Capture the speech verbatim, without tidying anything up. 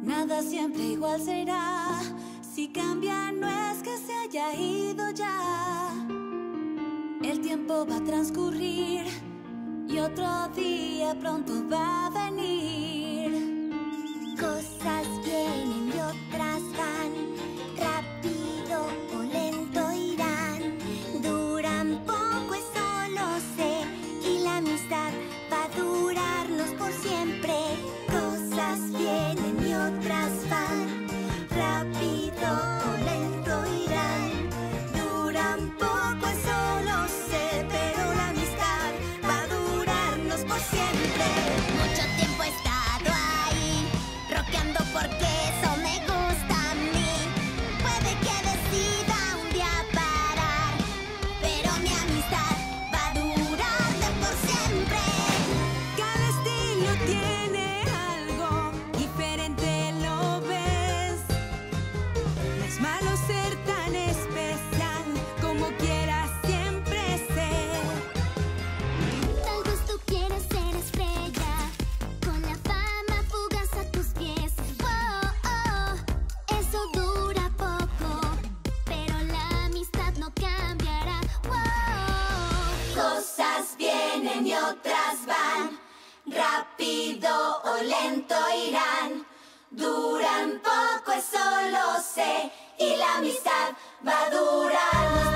Nada siempre igual será. Si cambia no es que se haya ido ya. El tiempo va a transcurrir y otro día pronto va a venir. Cosas vienen y otras van, rápido o lento irán. Duran poco, eso lo sé, y la amistad va a durarnos por siempre. Cosas vienen y otras van, rápido o lento irán. Duran poco, eso lo sé, pero la amistad va a durarnos por siempre. Mucho tiempo he estado ahí, rockeando porque eso me gusta a mí. Puede que decida un día parar, pero mi amistad va a durar de por siempre. Cada estilo tiene algo diferente, ¿lo ves? No es malo ser tan especial como quieras siempre ser. Tal vez tú quieres ser estrella, con la fama fugaz a tus pies. Oh, oh, eso dura poco, pero la amistad no cambiará. Oh. Cosas vienen y otras van, rápido o lento irán. Duran poco, eso lo sé, y la amistad va a durar.